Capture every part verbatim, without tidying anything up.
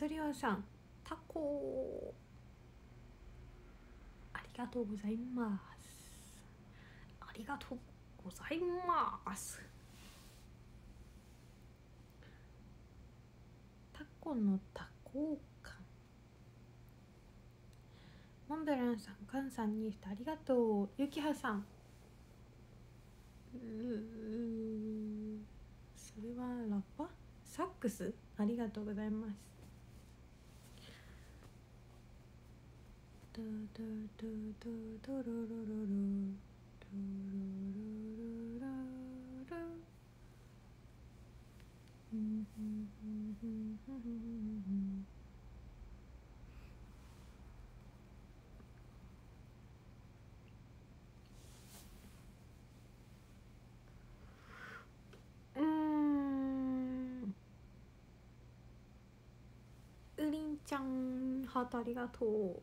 そりょうさん、タコありがとうございます。ありがとうございます。タコの多幸感。モンベランさん、カンさんにありがとう。ゆきはさん、うーそれはラッパサックスありがとうございます。ドドドドドロロロロドロロロロロうんうんうんうんうんうんうん。うりんちゃんハートありがとう。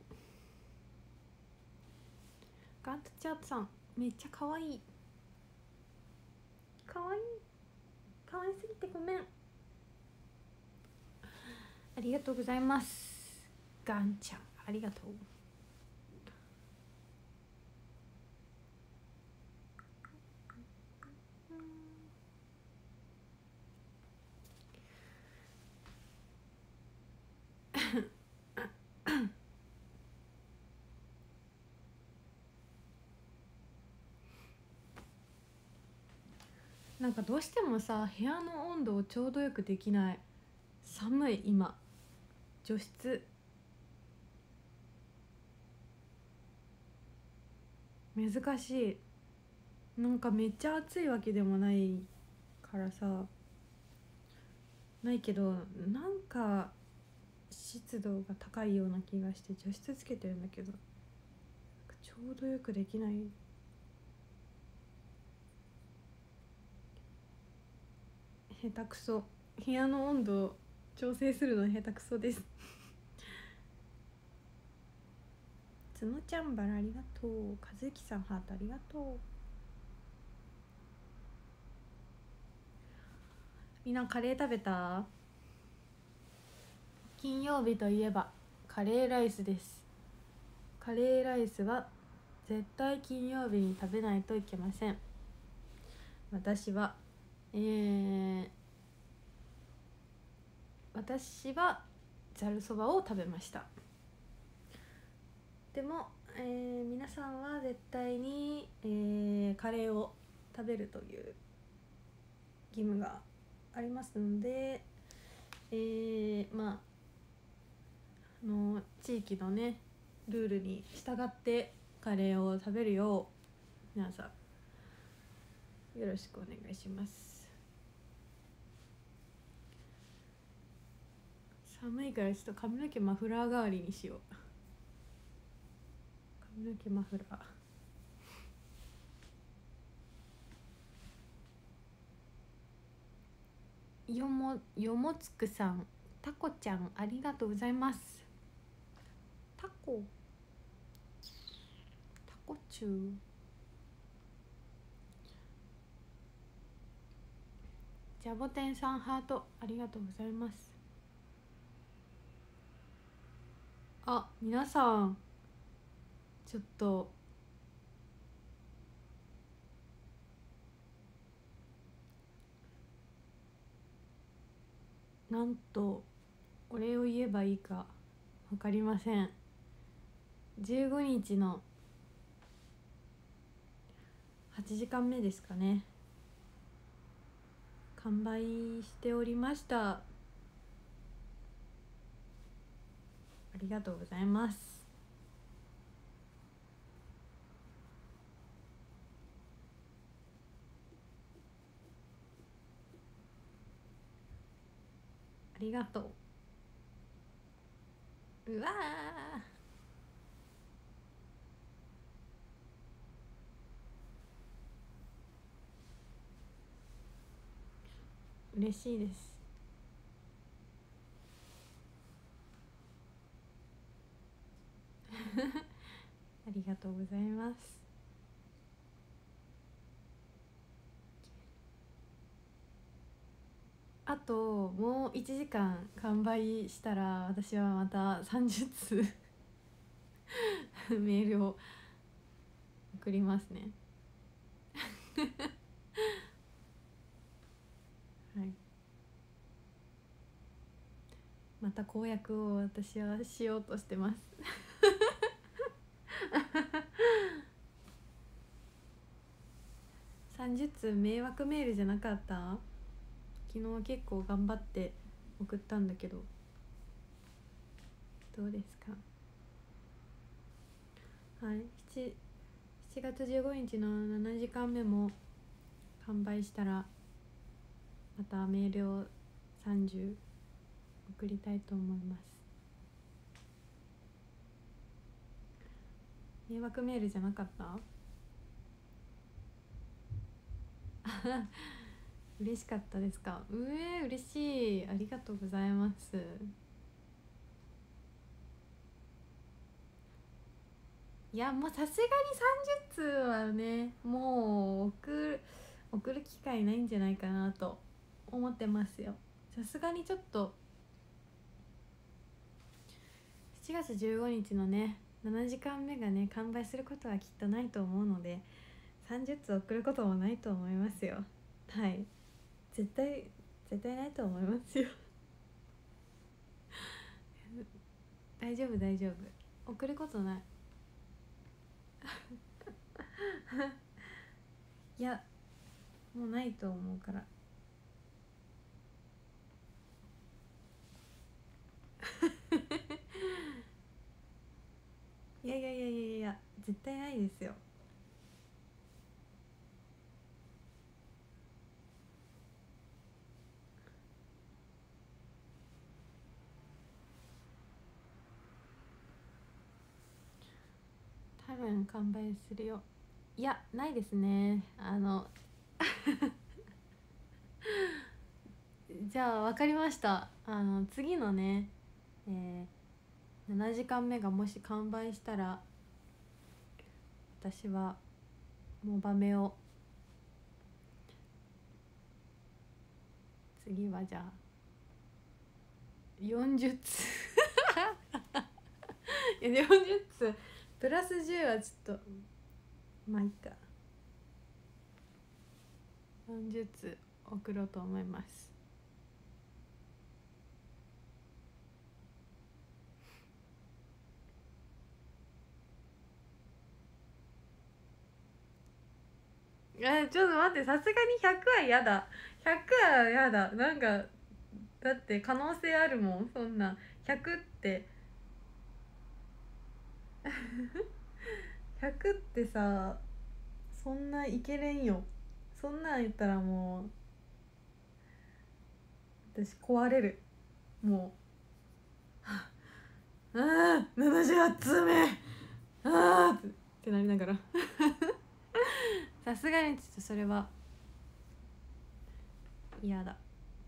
ガントチャートさん、めっちゃかわいい。かわいいかわいすぎてごめん。ありがとうございます。ガンちゃんありがとう。なんかどうしてもさ、部屋の温度をちょうどよくできない。寒い今。除湿難しい。なんかめっちゃ暑いわけでもないからさ、ないけどなんか湿度が高いような気がして除湿つけてるんだけど、ちょうどよくできない。下手くそ。部屋の温度を調整するの下手くそですつのちゃんばらありがとう。かずきさんハートありがとう。みんなカレー食べた？金曜日といえばカレーライスです。カレーライスは絶対金曜日に食べないといけません。私はえー、私はざるそばを食べました。でも、えー、皆さんは絶対に、えー、カレーを食べるという義務がありますので、えー、まああの地域のねルールに従ってカレーを食べるよう皆さんよろしくお願いします。寒いからちょっと髪の毛マフラー代わりにしよう。髪の毛マフラー。よもよもつくさん、タコちゃんありがとうございます。タコタコチュー。ジャボテンさんハートありがとうございます。あ、皆さんちょっとなんとお礼を言えばいいか分かりません。じゅうごにちのはちじかんめですかね、完売しておりました。ありがとうございます。ありがとう。うわー嬉しいですありがとうございます。 あともういちじかん完売したら私はまたさんじゅっつうメールを送りますねはい、また公約を私はしようとしてますさんじゅっつう迷惑メールじゃなかった？昨日結構頑張って送ったんだけどどうですか？はい、7, しちがつじゅうごにちのしちじかんめも完売したらまたメールをさんじゅう送りたいと思います。迷惑メールじゃなかった嬉しかったですか？うえー、嬉しい、ありがとうございます。いやもうさすがにさんじゅっつうはねもう送る送る機会ないんじゃないかなと思ってますよ。さすがにちょっとしちがつじゅうごにちのねしちじかんめがね完売することはきっとないと思うのでさんじゅっつ送ることもないと思いますよ。はい、絶対絶対ないと思いますよ大丈夫大丈夫、送ることないいやもうないと思うからいやいやいやいやいや絶対ないですよ。多分完売するよ。いやないですね。あのじゃあ分かりました。あの次のね、えー、しちじかんめがもし完売したら私はもう場目を次はじゃあよんじゅっついやよんじゅっつプラスじゅうはちょっとまあいいか、よんじゅっつ送ろうと思います。えちょっと待って、さすがにひゃくは嫌だ。ひゃくは嫌だ。なんかだって可能性あるもん、そんなひゃくってひゃくってさそんないけれんよ。そんなん言ったらもう私壊れる。もうああななじゅうはちつうめああってなりながらさすがにちょっとそれは嫌だ。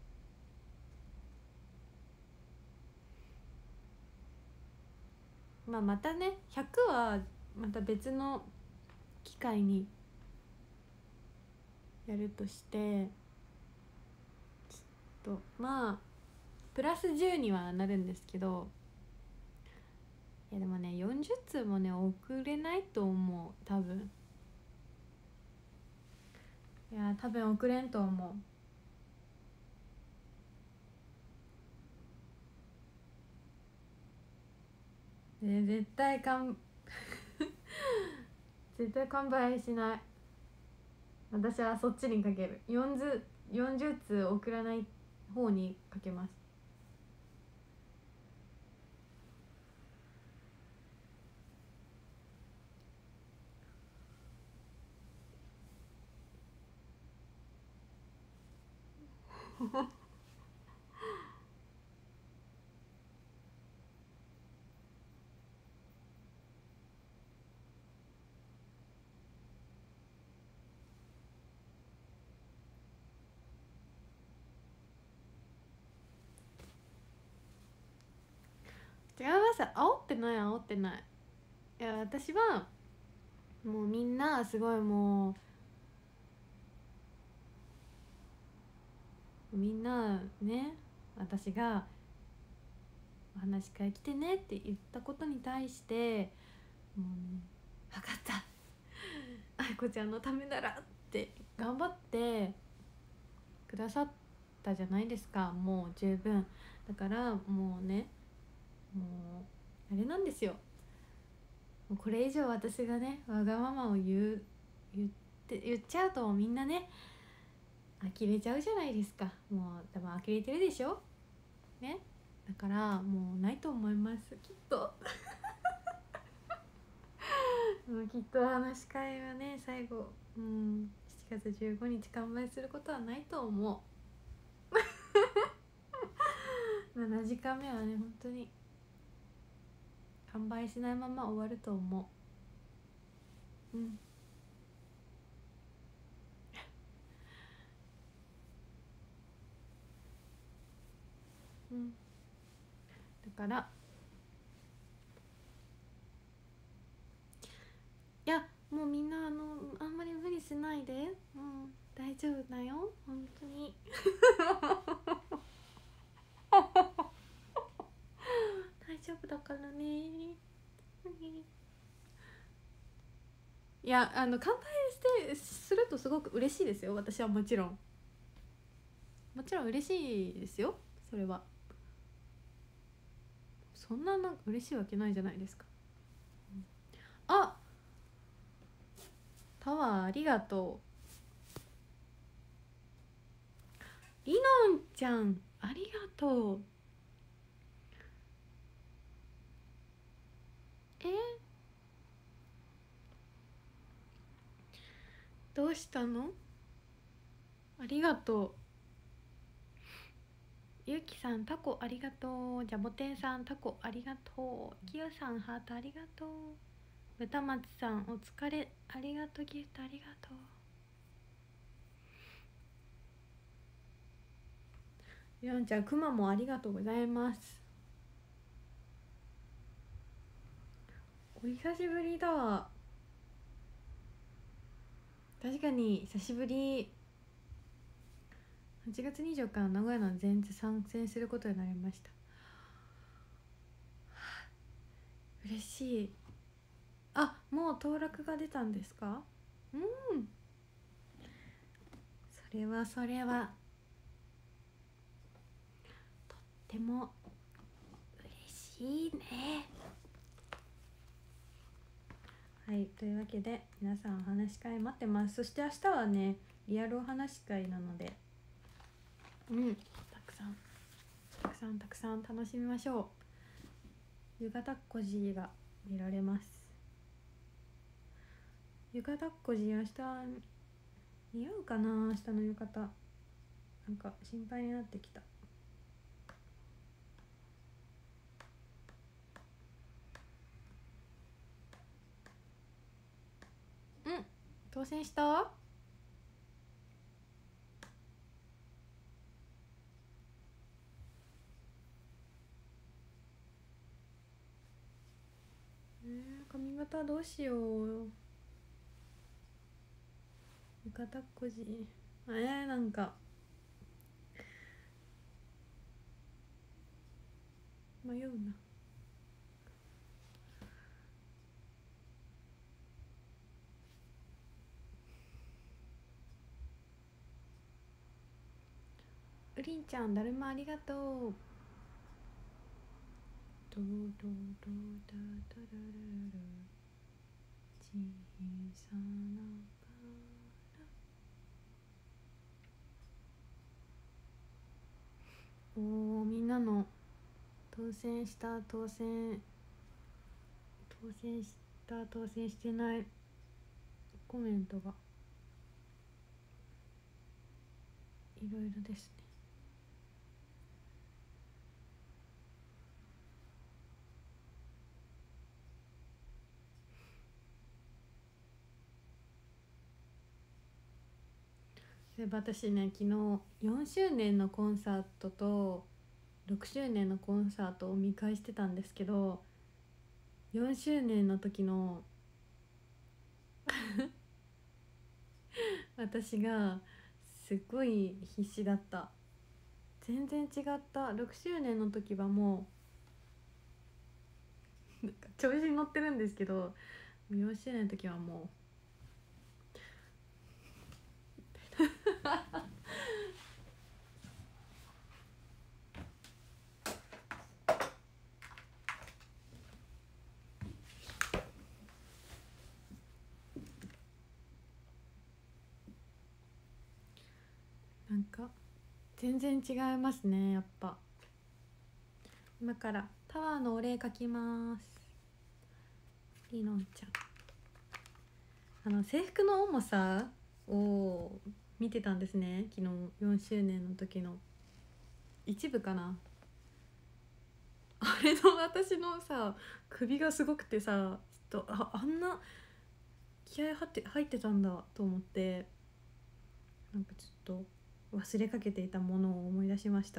まあまたねひゃくはまた別の機会にやるとしてちょっとまあプラスじゅうにはなるんですけど、いやでもねよんじゅっつうもね送れないと思う多分。いや多分送れんと思う。え絶対かん絶対完売しない。私はそっちにかける。よんじゅう、よんじゅっつ送らない方にかけます。違います、煽ってない煽ってない。いや私はもうみんなすごいもみんなね、私がお話し会来てねって言ったことに対してもうね、分かった愛子ちゃんのためならって頑張ってくださったじゃないですか。もう十分だから、もうね、もうあれなんですよ、もうこれ以上私がねわがままを言う言って言っちゃうとみんなね呆れちゃうじゃないですか。もう多分呆れてるでしょね。だからもうないと思いますきっともうきっと話し会はね最後、うん、しちがつじゅうごにち完売することはないと思うななじかんめはね本当に完売しないまま終わると思う。うんうんだからいやもうみんなあのあんまり無理しないで、うん、大丈夫だよ本当に大丈夫だからねいやあの乾杯してするとすごく嬉しいですよ。私はもちろんもちろん嬉しいですよ。それはそんななんか嬉しいわけないじゃないですか。あ、タワーありがとう。りのんちゃんありがとう。え、どうしたの？ありがとう。ゆうきさんタコありがとう。ジャボテンさんタコありがとう。きよさんハートありがとう。豚松さんお疲れありがとう。ギフトありがとう。りのんちゃんくまもありがとうございます。お久しぶりだ。確かに久しぶり。はちがつにじゅうよっかの名古屋の前日参戦することになりました。嬉しい。あ、もう登録が出たんですか？うん、それはそれはとっても嬉しいね。はい、というわけで皆さんお話し会待ってます。そして明日はねリアルお話し会なので、うんたくさんたくさんたくさん楽しみましょう。浴衣っこじが見られます。浴衣っこじ明日似合うかな。明日の浴衣なんか心配になってきた。うん、当選した。えー、髪型どうしよう。浴衣っこじえー、なんか迷うな。うりんちゃんだるまありがとう。ドドドダダダダダ小さなおー、みんなの当選した当選当選した当選してないコメントがいろいろですね。そういえば私ね昨日よんしゅうねんのコンサートとろくしゅうねんのコンサートを見返してたんですけど、よんしゅうねんの時の私がすっごい必死だった。 全然違った。ろくしゅうねんの時はもうなんか調子に乗ってるんですけど、よんしゅうねんの時はもうなんか全然違いますね。やっぱ今からタワーのお礼書きます。りのんちゃん、あの制服の重さを見てたんですね。昨日よんしゅうねんの時の一部かな。あれの私のさ首がすごくてさ、ちょっと あ, あんな気合入って入ってたんだと思って、なんかちょっと忘れかけていたものを思い出しました。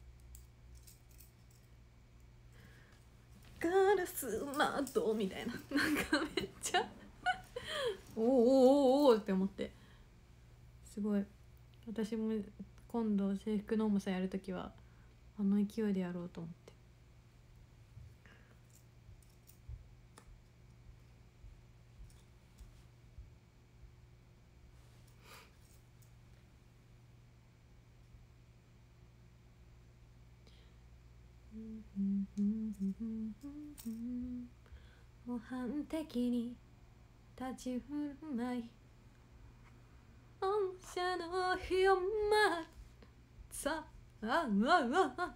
ガラス窓みたいな、なんかめっちゃおーおーおーおーって思って、すごい私も今度制服の重さやるときはあの勢いでやろうと思って。模範的に立ち振る舞い、御社の日を待さああああ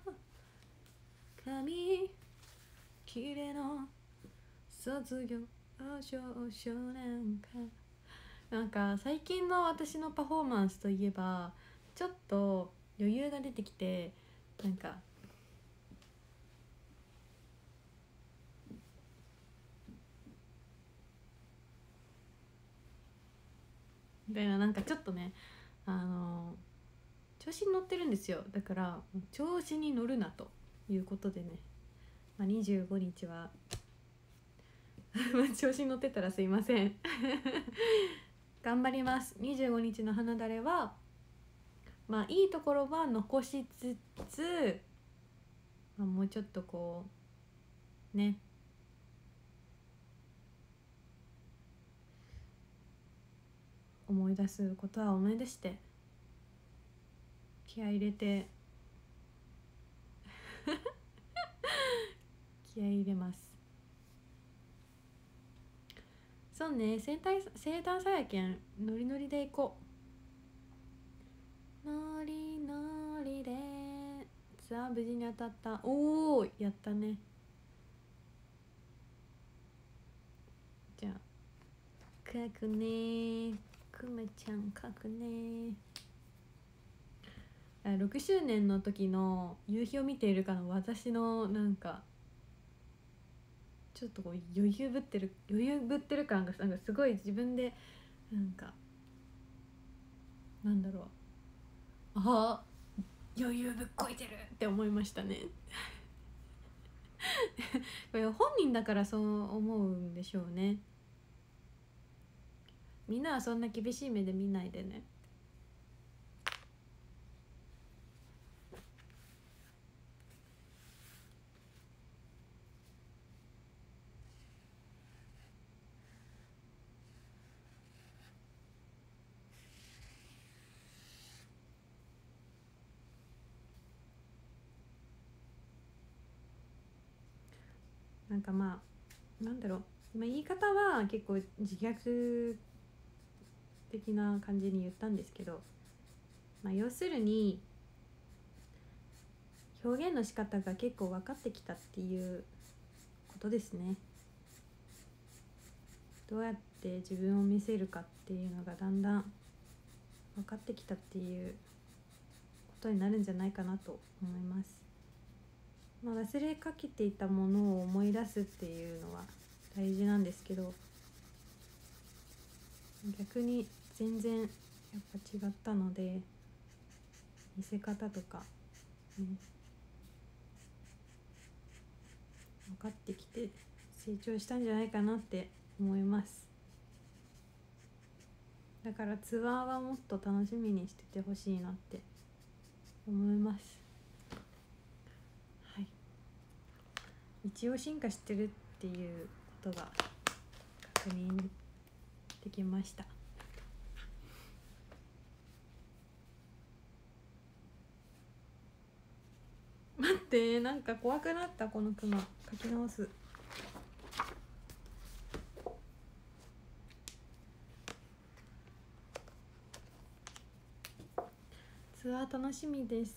紙切れの卒業証書なんか、なんか最近の私のパフォーマンスといえばちょっと余裕が出てきて、なんかみたいな、なんかちょっとね、あの調子に乗ってるんですよ。だから調子に乗るなということでね、まあ、にじゅうごにちは調子に乗ってたらすいません頑張ります。にじゅうごにちの花だれはまあいいところは残しつつ、まあ、もうちょっとこうね、思い出すことは思い出して気合い入れて気合い入れます。そうね、生誕生誕祭やけんノリノリで行こう。ノリノリで、さあ無事に当たった。おお、やったね。じゃあ書くね、くまちゃん書くね。ろくしゅうねんの時の夕日を見ているかの私のなんかちょっとこう余裕ぶってる余裕ぶってる感がなんかすごい自分でなんかなんだろう、ああ余裕ぶっこいてるって思いましたねこれ本人だからそう思うんでしょうね。みんなはそんな厳しい目で見ないでね。なんかまあなんだろう、まあ、言い方は結構自虐的な感じに言ったんですけど、まあ、要するに表現の仕方が結構分かってきたっていうことですね。どうやって自分を見せるかっていうのがだんだん分かってきたっていうことになるんじゃないかなと思います。まあ、忘れかけていたものを思い出すっていうのは大事なんですけど、逆に全然やっぱ違ったので見せ方とか、ね、分かってきて成長したんじゃないかなって思います。だからツアーはもっと楽しみにしててほしいなって思います。 一応進化してるっていうことが確認できました。待って、なんか怖くなった。このクマ描き直す。ツアー楽しみです。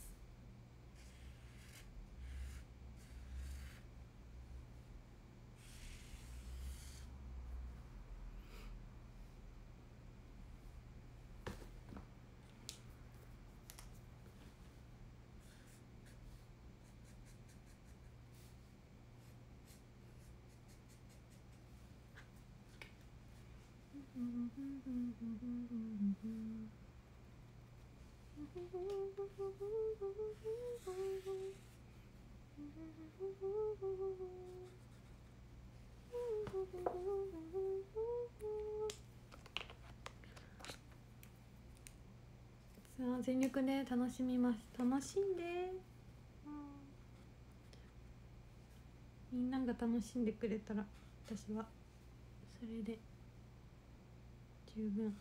さあ全力で楽しみます。楽しんで、みんなが楽しんでくれたら私はそれで十分。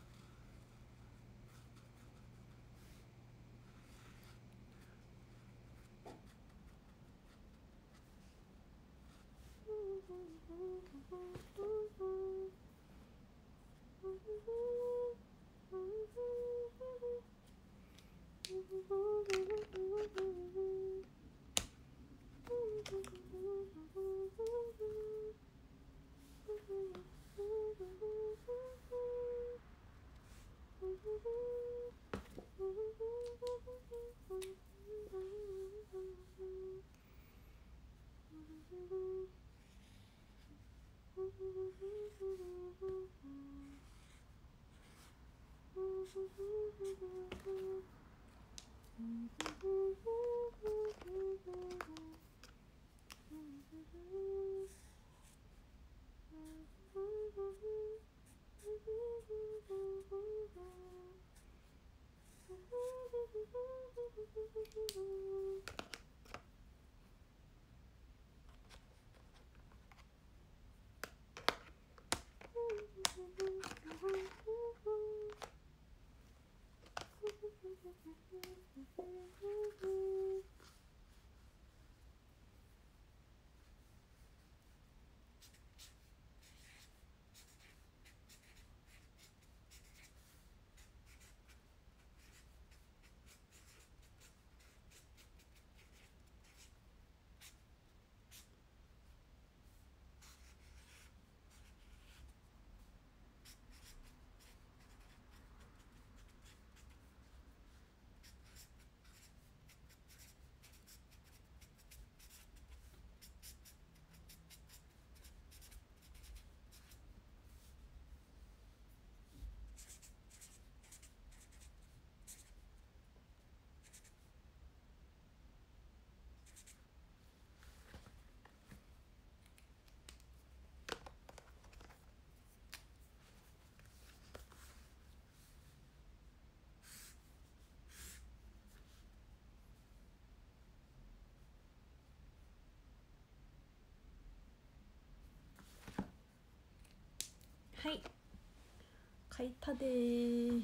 はい、書いたでー。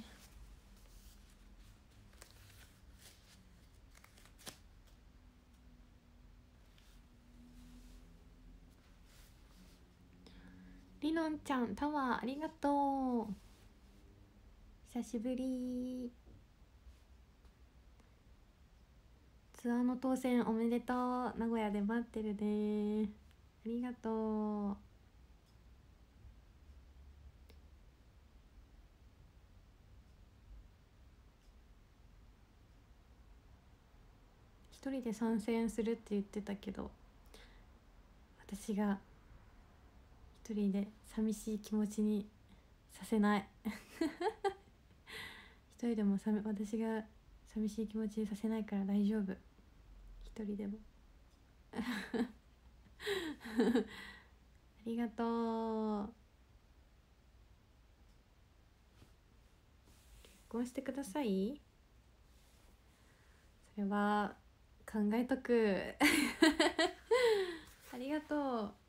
りのんちゃんタワーありがとう。久しぶり。ツアーの当選おめでとう。名古屋で待ってるね。ありがとう。一人で参戦するって言ってたけど、私が一人で寂しい気持ちにさせない一人でもさ私が寂しい気持ちにさせないから大丈夫。一人でもありがとう。結婚してください。それは考えとくありがとう。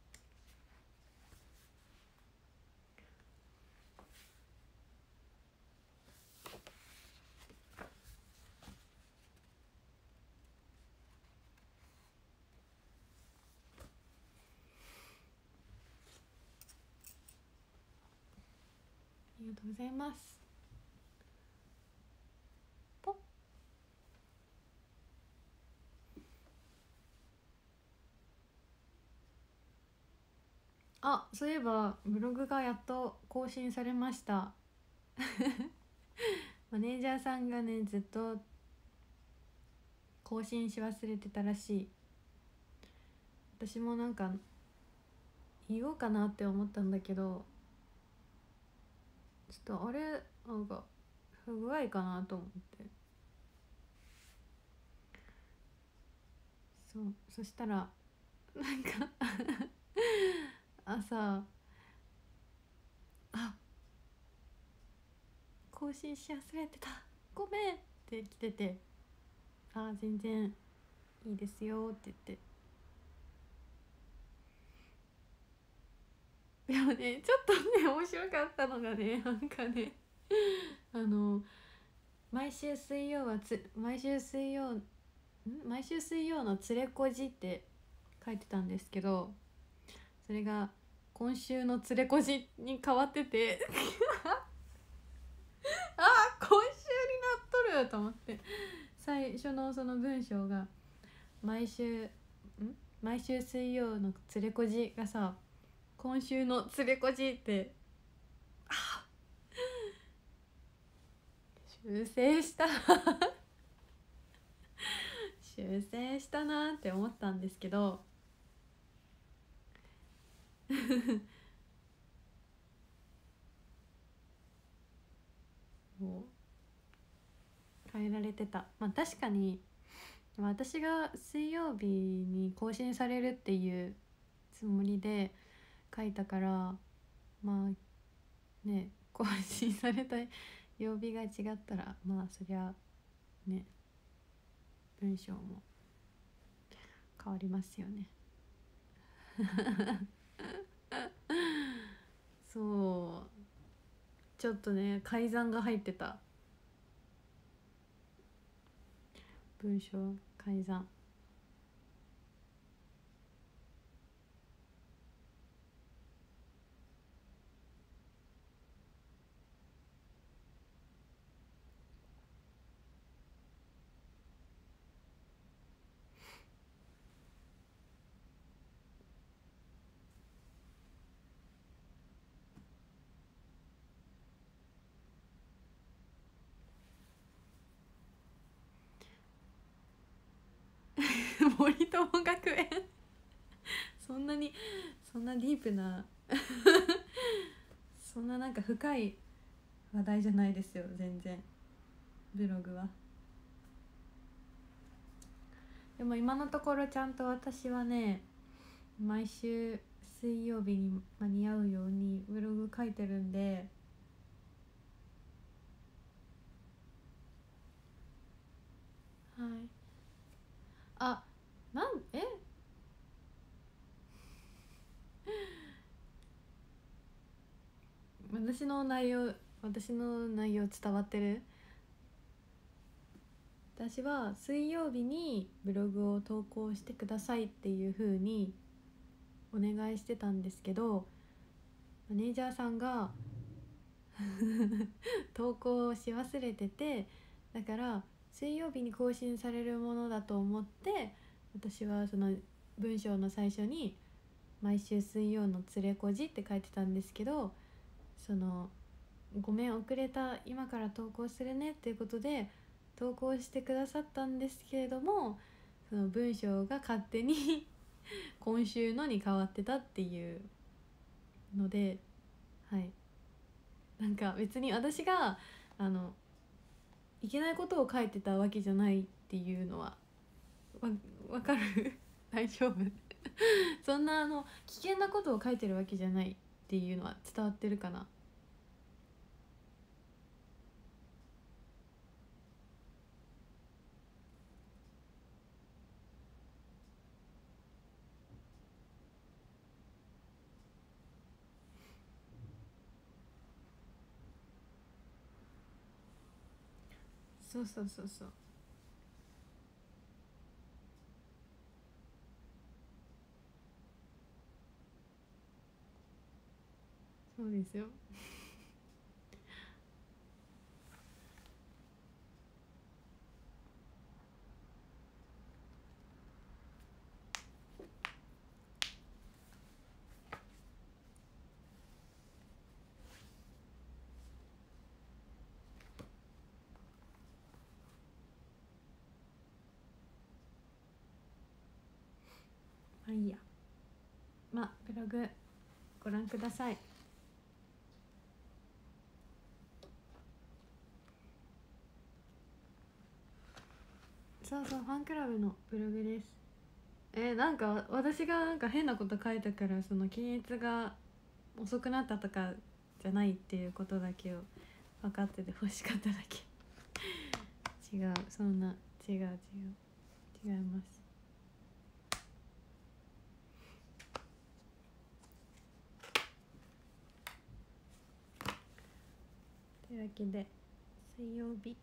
ありがとうございます。ポッ。あ、そういえばブログがやっと更新されましたマネージャーさんがねずっと更新し忘れてたらしい。私もなんか言おうかなって思ったんだけど、ちょっとあれなんか不具合かなと思って、そうそしたらなんか朝あ更新し忘れてたごめんって来てて、あ全然いいですよって言って、でもねちょっとね面白かったのがね、なんかねあの毎週水曜はつ毎週水曜ん毎週水曜のつれこじって書いてたんですけど、それが今週のつれこじに変わっててあ今週になっとると思って、最初のその文章が毎週ん毎週水曜のつれこじがさ、今週のつれこじってあ修正した修正したなって思ったんですけどもう変えられてた。まあ確かに私が水曜日に更新されるっていうつもりで書いたから、まあね更新された曜日が違ったらまあそりゃね文章も変わりますよねそうちょっとね改ざんが入ってた、文章改ざん森友学園そんなにそんなディープなそんななんか深い話題じゃないですよ全然ブログは。でも今のところちゃんと私はね毎週水曜日に間に合うようにブログ書いてるんで、はい、あなんえ私の内容私の内容伝わってる？私は水曜日にブログを投稿してくださいっていう風にお願いしてたんですけど、マネージャーさんが投稿し忘れてて、だから水曜日に更新されるものだと思って私はその文章の最初に毎週水曜のつれこじって書いてたんですけど、そのごめん遅れた今から投稿するねっていうことで投稿してくださったんですけれども、その文章が勝手に今週のに変わってたっていうので、はいなんか別に私があのいけないことを書いてたわけじゃないっていうのはわ分かる大丈夫そんなあの危険なことを書いてるわけじゃないっていうのは伝わってるかな。 そうそうそうそう。そうですよ。まあいいや。まあブログご覧ください。そうそう、ファンクラブのブログです。えー、なんか私がなんか変なこと書いたからその検閲が遅くなったとかじゃないっていうことだけを分かってて欲しかっただけ。違う、そんな違う違う違います。というわけで水曜日、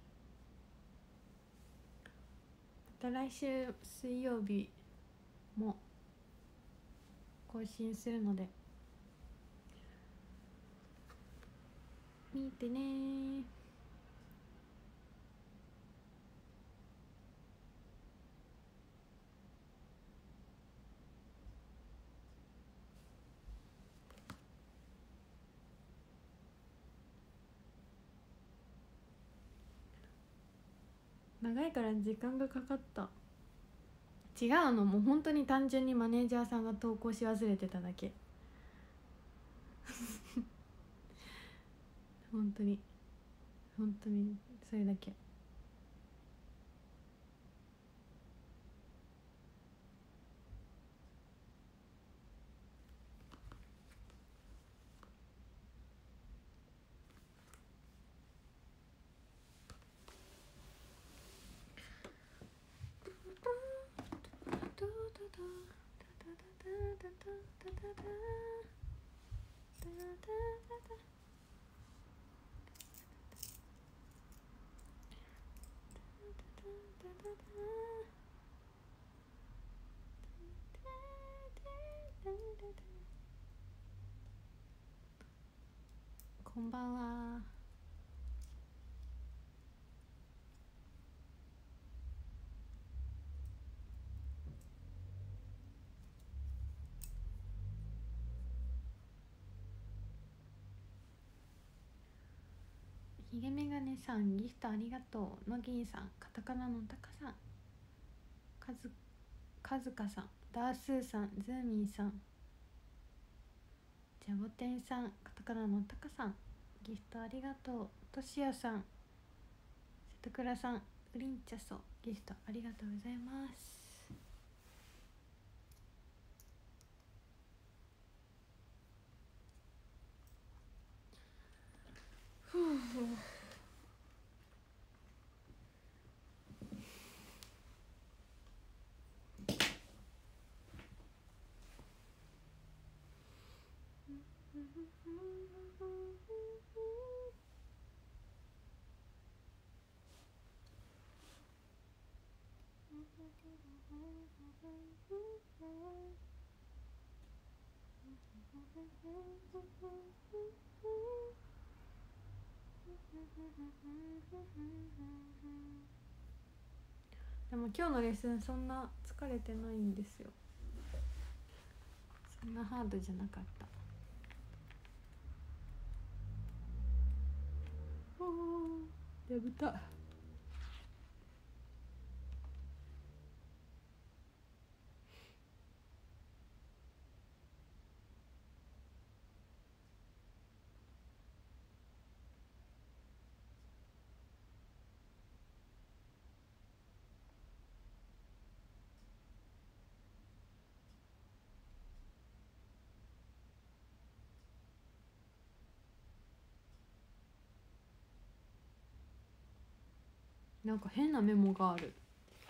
また来週水曜日も更新するので見てねー。長いから時間がかかった。違うの、もう本当に単純にマネージャーさんが投稿し忘れてただけ。本当に本当にそれだけ。こんばんは。ひげメガネさん、ギフトありがとう。のぎんさん、カタカナのたかさん、かずかずかさん、ダースーさん、ズーミンさん、ジャボテンさん、カタカナのたかさん、ギフトありがとう。としやさん、瀬戸倉さん、ウリンチャソ、ギフトありがとうございます。ふうでも今日のレッスンそんな疲れてないんですよ。そんなハードじゃなかった。おー、やぶた。なんか変なメモがある。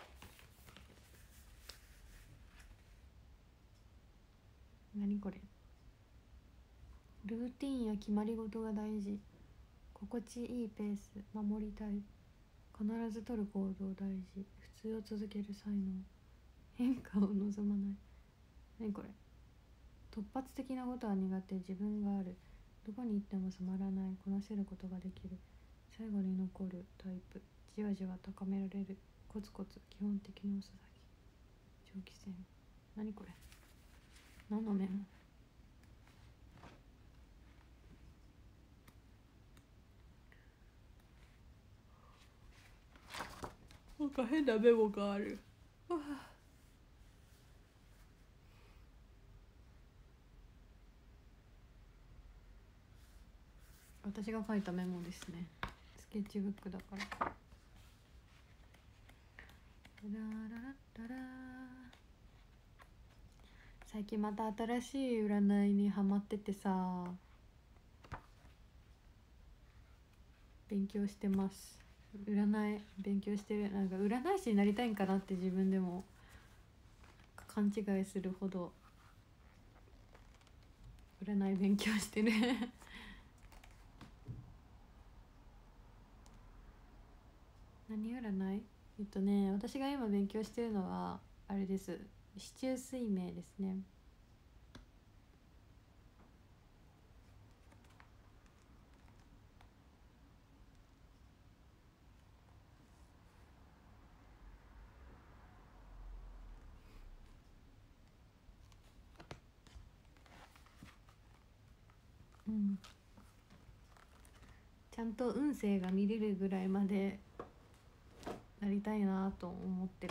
何これ。ルーティンや決まり事が大事。心地いいペース守りたい。 必ず取る行動大事。普通を続ける才能。変化を望まない。何これ。突発的なことは苦手。自分がある。どこに行っても染まらない。こなせることができる。最後に残るタイプ。じわじわ高められる。コツコツ。基本的な遅咲き。長期戦。何これ。何のメモ。なんか変なメモがある。私が書いたメモですね。スケッチブックだから。ラララララ。最近また新しい占いにハマっててさ、勉強してます。占い勉強してる。なんか占い師になりたいんかなって自分でも勘違いするほど占い勉強してる何占い？えっとね、私が今勉強してるのはあれです。四柱推命ですね。うん。ちゃんと運勢が見れるぐらいまでなりたいなと思ってる。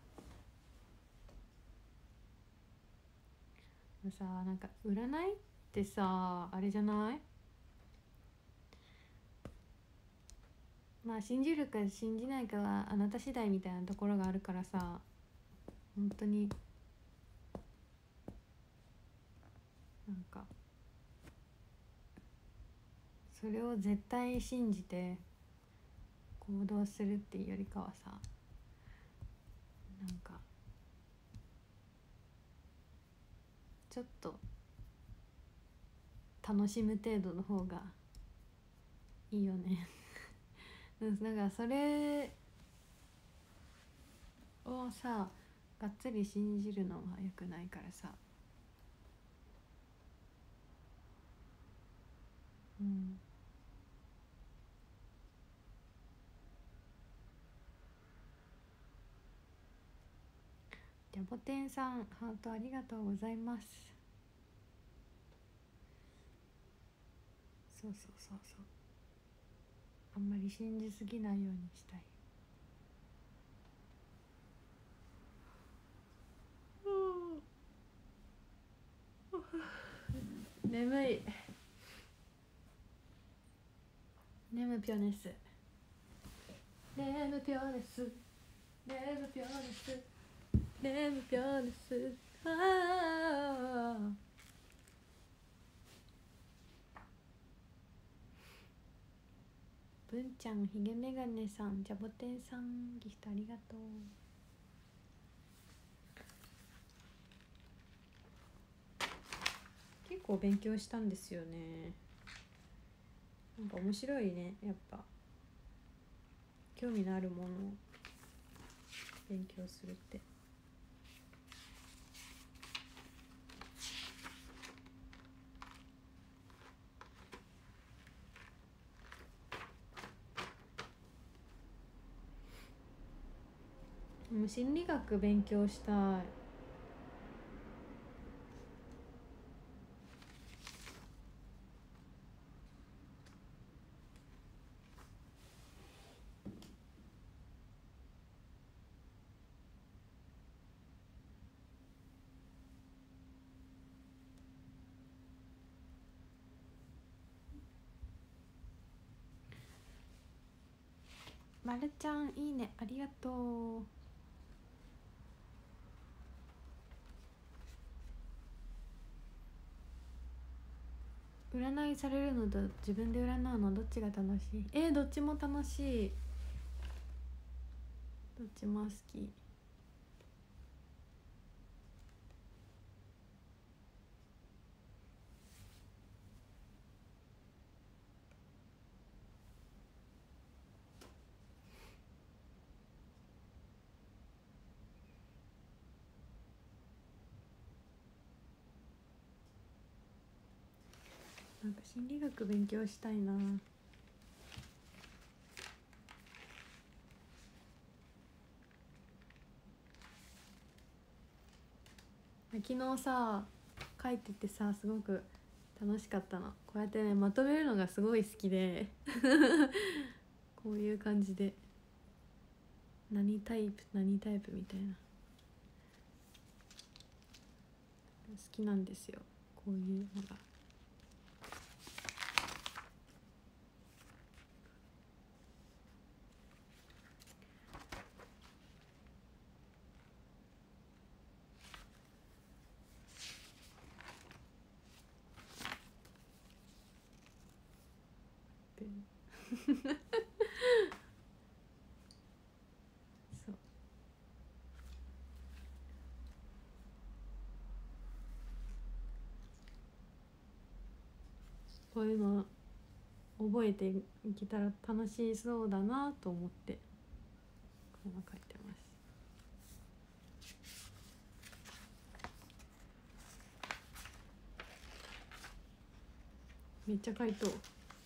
さ、なんか占いってさ、あれじゃない？まあ信じるか信じないかはあなた次第みたいなところがあるからさ、本当になんかそれを絶対信じて行動するっていうよりかはさ、なんかちょっと楽しむ程度の方がいいよねだからそれをさ、がっつり信じるのは良くないからさ。うん。じゃぼてんさん、ハートありがとうございます。そうそうそうそう。あんまり信じすぎないようにしたい。眠い。眠ぴょです。眠ぴょです。眠ぴょです。眠ぴょです。ああ。文ちゃん、ひげメガネさん、じゃぼてんさん、ギフトありがとう。結構勉強したんですよね。なんか面白いね、やっぱ興味のあるものを勉強するって。もう心理学勉強したい。まるちゃん、いいね、ありがとう。占いされるのと自分で占うのどっちが楽しい？えー、どっちも楽しい。どっちも好き。 なんか心理学勉強したいな。昨日さ書いててさ、すごく楽しかったの。こうやってねまとめるのがすごい好きでこういう感じで何タイプ何タイプみたいな好きなんですよ、こういうのが。そうこういうの覚えていけたら楽しそうだなと思ってこういうの書いてます。めっちゃ書いとう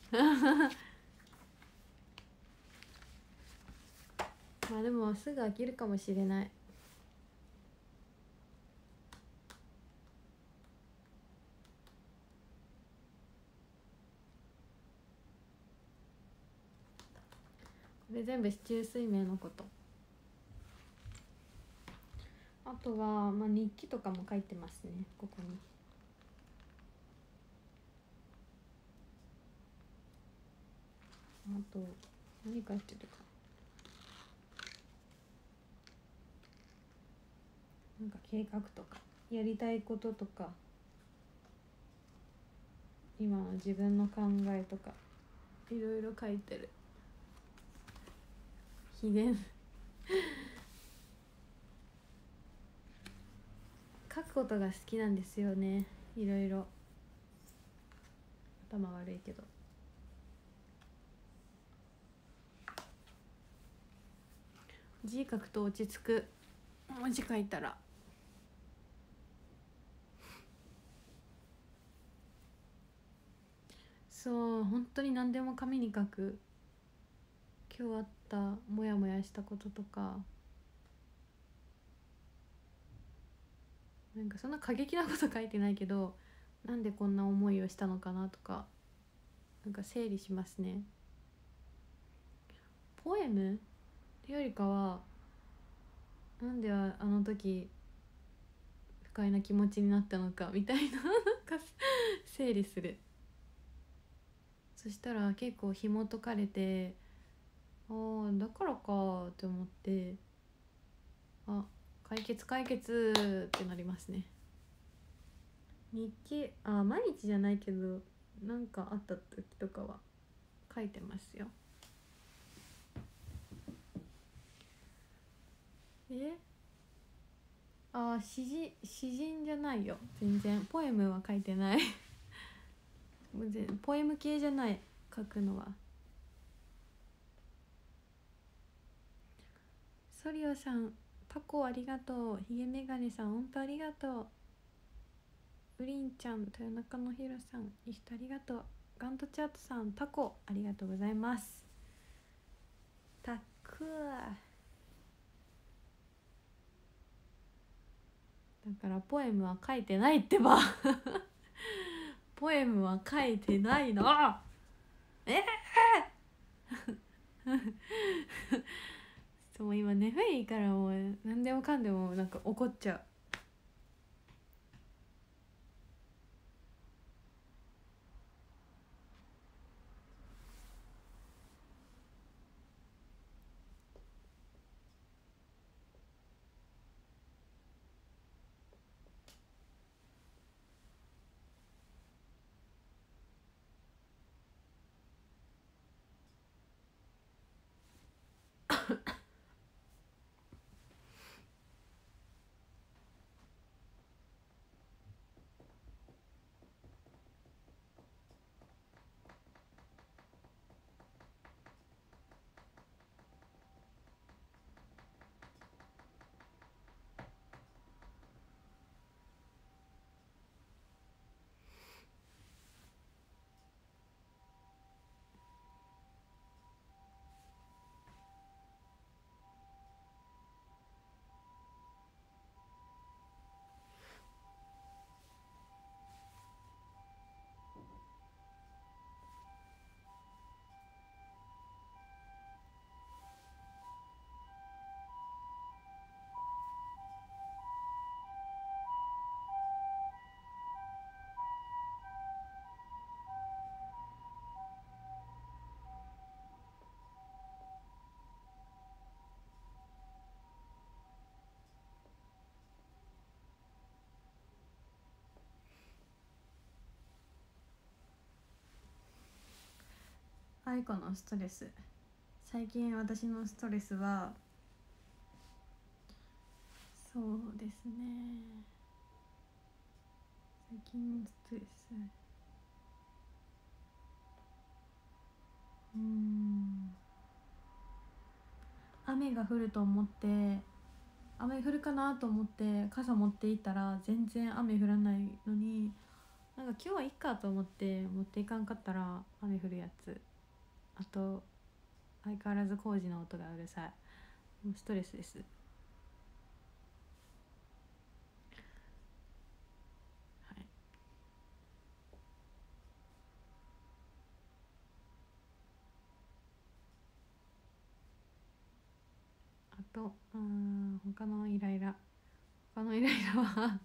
まあでもすぐ飽きるかもしれない。これ全部四柱推命のこと。あとは、まあ、日記とかも書いてますね、ここに。あと何書いてるかなんか計画とかやりたいこととか今の自分の考えとかいろいろ書いてる。秘伝書くことが好きなんですよね。いろいろ頭悪いけど字書くと落ち着く。文字書いたらそう本当に何でも紙に書く。今日あったモヤモヤしたこととかなんかそんな過激なこと書いてないけどなんでこんな思いをしたのかなとかなんか整理しますね。ポエムってよりかはなんであの時不快な気持ちになったのかみたいななんか整理する。そしたら結構紐解かれてああだからかって思ってあ解決解決ってなりますね。日記あ毎日じゃないけどなんかあった時とかは書いてますよ。えあ詩人詩人じゃないよ全然。ポエムは書いてないポエム系じゃない書くのは。ソリオさんタコありがとう。ひげメガネさん音符ありがとう。ウリンちゃん豊中のひろさんイフトありがとう。ガントチャートさんタコありがとうございます。タクだからポエムは書いてないってばポエムは書いてないのええーそう今眠いからもう何でもかんでもなんか怒っちゃう。 解雇のストレス。最近私のストレスはそうですね、最近のストレス、うーん雨が降ると思って、雨降るかなと思って傘持っていったら全然雨降らないのに、なんか今日はいっかと思って持っていかんかったら雨降るやつ。あと相変わらず工事の音がうるさい。もうストレスです。はい。あとうん他のイライラ他のイライラは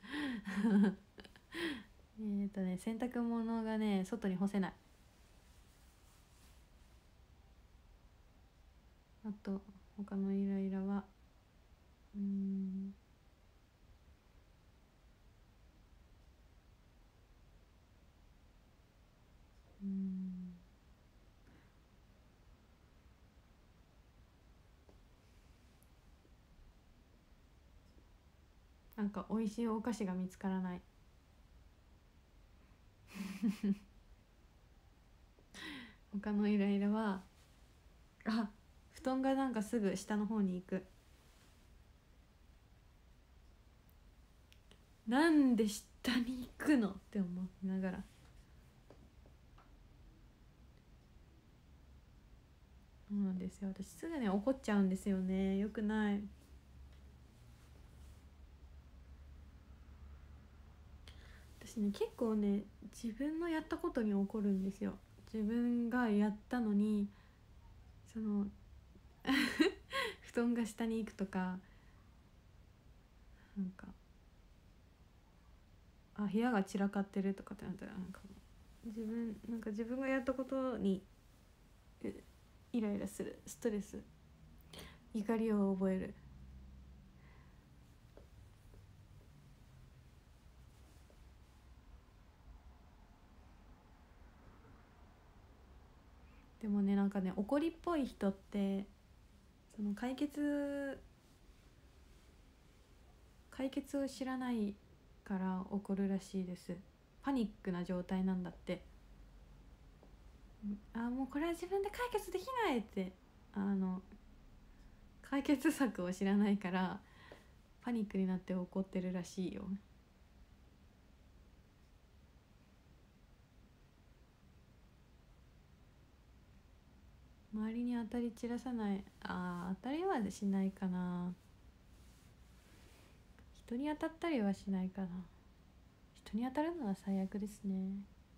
えっとね洗濯物がね外に干せない。あと他のイライラはうーんうーんなんか美味しいお菓子が見つからない。他のイライラはあ布団がなんかすぐ下の方に行く。なんで下に行くのって思いながら、そうなんですよ。私すぐね怒っちゃうんですよね。よくない。私ね結構ね自分のやったことに怒るんですよ。自分がやったのにその布団が下に行くとか、なんかあ部屋が散らかってるとかってなったらなんか自分なんか自分がやったことにイライラする、ストレス、怒りを覚える。でもねなんかね怒りっぽい人ってその解決解決を知らないから怒るらしいです。パニックな状態なんだって。あもうこれは自分で解決できないってあの解決策を知らないからパニックになって怒ってるらしいよ。周りに当たり散らさない。あー当たりはしないかな。人に当たったりはしないかな。人に当たるのは最悪ですね。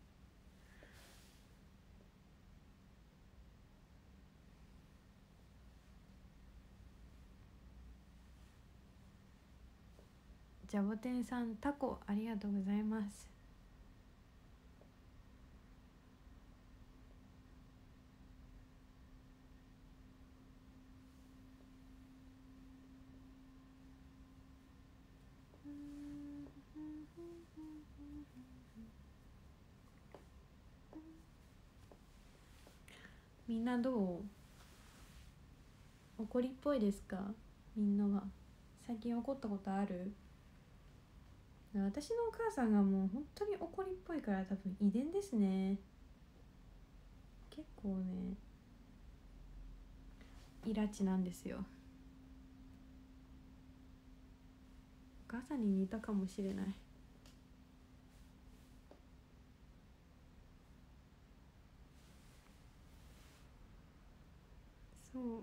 ジャボテンさんタコありがとうございます。みんなどう怒りっぽいですか？みんなは最近怒ったことある？私のお母さんがもう本当に怒りっぽいから多分遺伝ですね。結構ねイラチなんですよ。お母さんに似たかもしれない。そう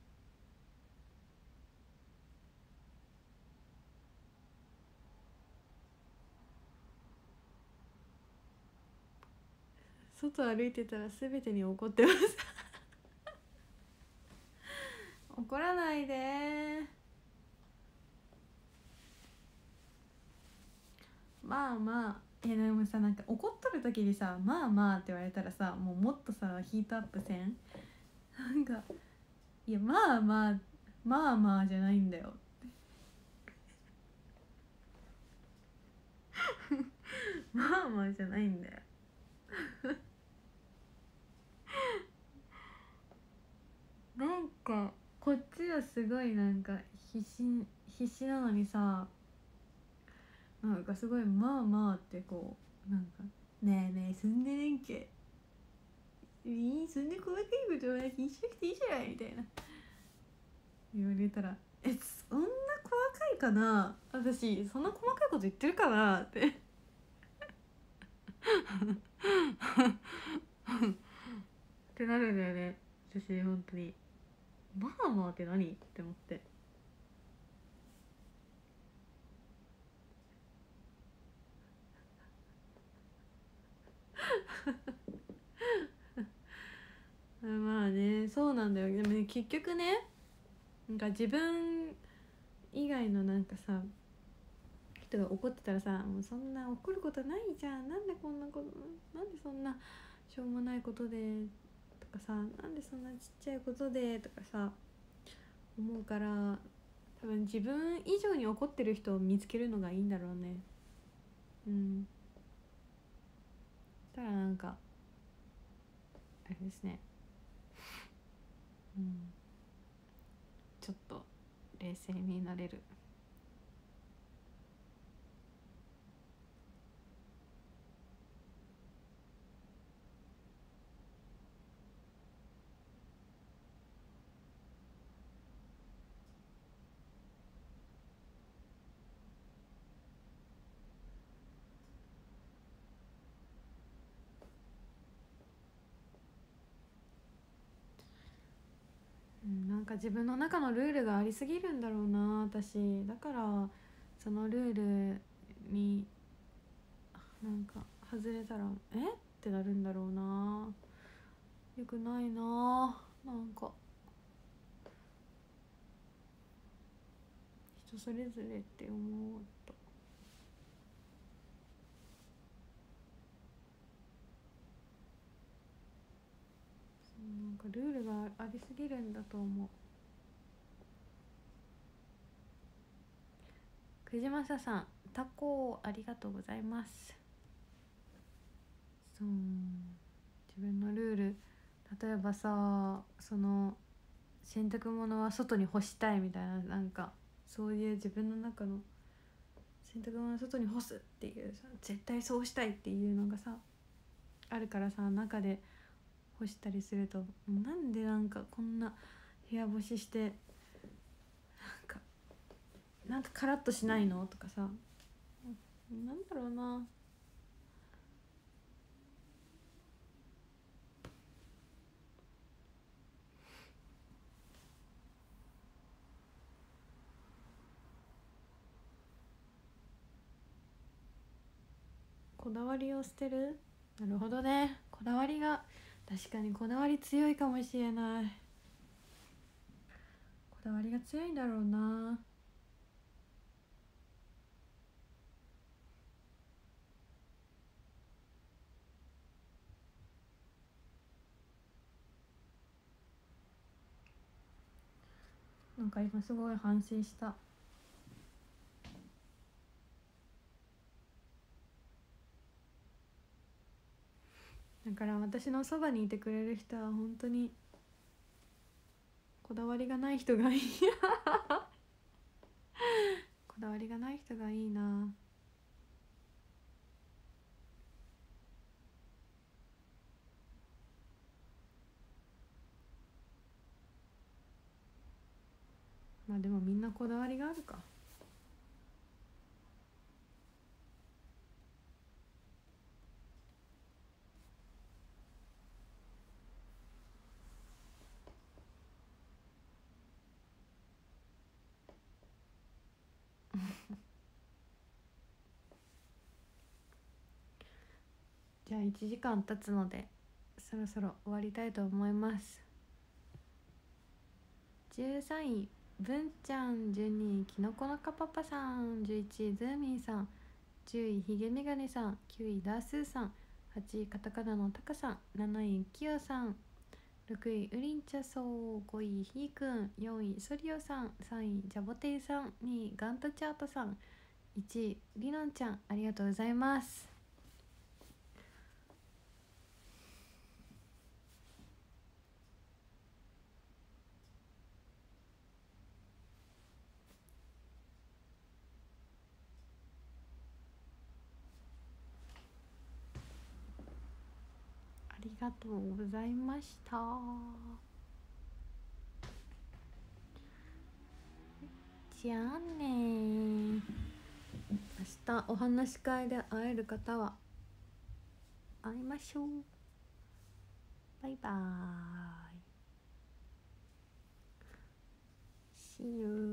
外歩いてたら全てに怒ってます怒らないで。まあまあえでもさなんか怒っとる時にさまあまあって言われたらさもうもっとさヒートアップせん？なんかいやまあまあまあまあじゃないんだよまあまあじゃないんだよかこっちはすごいなんか必死必死なのにさ、なんかすごいまあまあってこうなんかねえねえ住んでねんけいいそんな細かいことは気にしなくていいじゃないみたいな言われたら、えそんな細かいかな私そんな細かいこと言ってるかなってってなるんだよね私本当に。まあまあって何って思ってまあねそうなんだよ。でもね結局ねなんか自分以外のなんかさ人が怒ってたらさ、もうそんな怒ることないじゃん、なんでこんなことなんでそんなしょうもないことでとかさ、なんでそんなちっちゃいことでとかさ思うから、多分自分以上に怒ってる人を見つけるのがいいんだろうね。うんたらなんかあれですね、うん、ちょっと冷静になれる。うん、なんか自分の中のルールがありすぎるんだろうな私。だからそのルールになんか外れたらえってなるんだろうな。よくないな。なんか人それぞれって思うとなんかルールがありすぎるんだと思う。くじまささんタコありがとうございます。そう自分のルール、例えばさその洗濯物は外に干したいみたいな、なんかそういう自分の中の洗濯物を外に干すっていうさ、絶対そうしたいっていうのがさあるからさ、中で干したりするとなんでなんかこんな部屋干ししてなんかなんかカラッとしないのとかさ、なんだろうな。こだわりを捨てる。なるほどね、こだわりが確かにこだわり強いかもしれない。こだわりが強いんだろうな。なんか今すごい反省した。だから私のそばにいてくれる人は本当にこだわりがない人がいいこだわりがない人がいいな。まあでもみんなこだわりがあるかじゃあいちじかん経つのでそろそろ終わりたいと思います。じゅうさんい文ちゃん、じゅうにいきのこのかパパさん、じゅういちいズーミンさん、じゅういひげめがねさん、きゅういダースーさん、はちいカタカナのタカさん、なないきよさん、ろくいうりんちゃそう、ごいひーくん、よんいソリオさん、さんいジャボテイさん、にいガントチャートさん、いちいりのんちゃん、ありがとうございます。 がとうございました。じゃあねー。明日お話し会で会える方は会いましょう。バイバーイ。See you.